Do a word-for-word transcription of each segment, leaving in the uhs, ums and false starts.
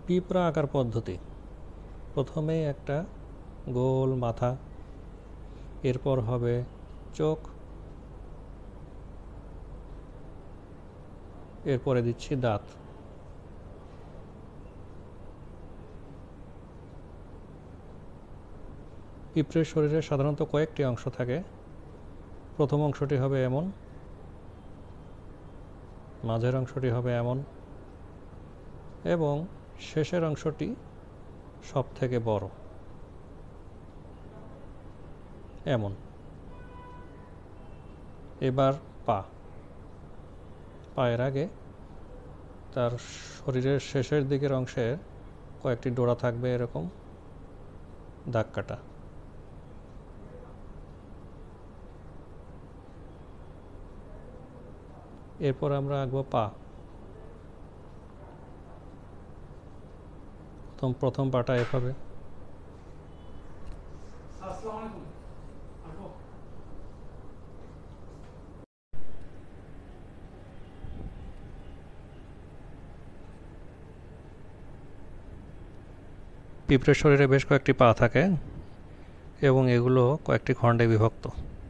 পিঁপড়া আঁকার পদ্ধতি। প্রথমেই একটা গোল মাথা, এরপর হবে চোখ, এরপরে দিচ্ছি দাঁত। পিঁপড়ের শরীরে সাধারণত কয়েকটি অংশ থাকে। প্রথম অংশটি হবে এমন, মাঝের অংশটি হবে এমন এবং শেষের অংশটি সব থেকে বড় এমন। এবার পা। পায়ের আগে তার শরীরের শেষের দিকের অংশে কয়েকটি ডোরা থাকবে এরকম দাগ কাটা। এরপর আমরা আঁকবো পা। প্রথম প্রথম পাটা এভাবে, পিঁপড়ের শরীরে বেশ কয়েকটি পা থাকে এবং এগুলো কয়েকটি খণ্ডে বিভক্ত।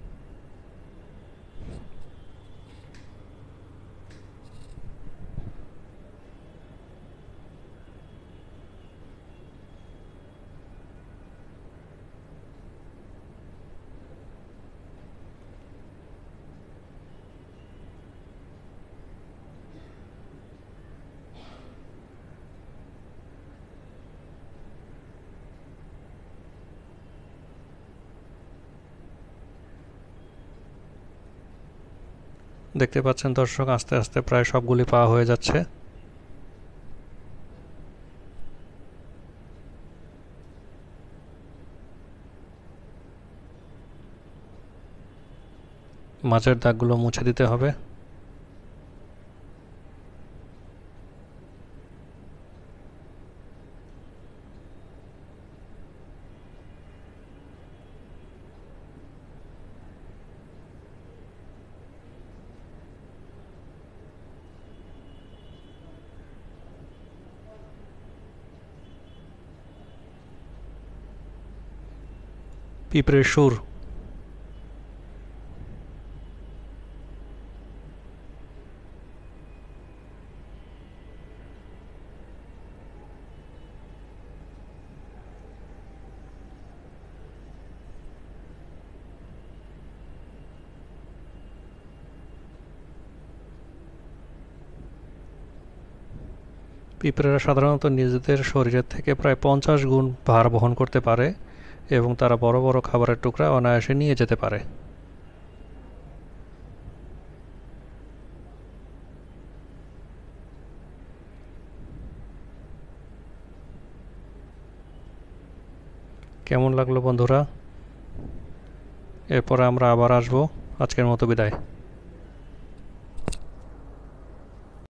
দেখতে পাচ্ছেন দর্শক, আস্তে আস্তে প্রায় সবগুলি পা হয়ে যাচ্ছে। মাঝের দাগগুলো মুছে দিতে হবে। পিঁপড়ের সুর। পিঁপড়েরা সাধারণত নিজেদের শরীরের থেকে প্রায় পঞ্চাশ গুণ ভার বহন করতে পারে এবং তারা বড় বড় খাবারের টুকরা অনায়াসে নিয়ে যেতে পারে। কেমন লাগলো বন্ধুরা? এরপরে আমরা আবার আসবো। আজকের মতো বিদায়।